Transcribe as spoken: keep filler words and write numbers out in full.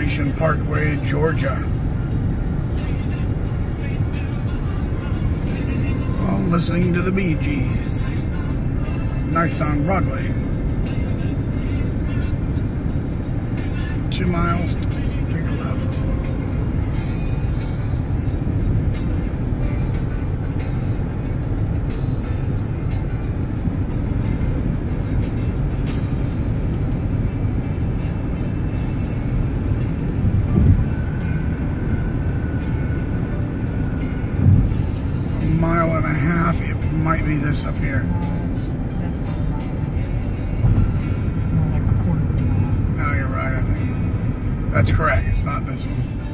Plantation Parkway, Georgia. While listening to the Bee Gees. Nights on Broadway. Two miles, take a left. Mile and a half, it might be this up here. That's, that's not a mile. More like a quarter of a mile. No, you're right, I think. That's correct, it's not this one.